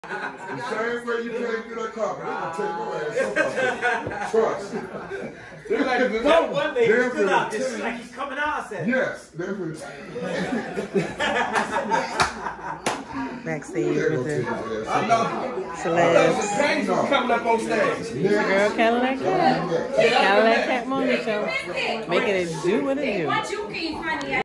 The same way you came through that carpet, they're gonna take your ass. Trust. They're like, that one day he's still out. It's like he's coming out. I said. Yes, they're for backstage with the celebs. Coming up on stage. Girl, Kadillac Kat. Kadillac Kat Morning Show. Making it do what it do.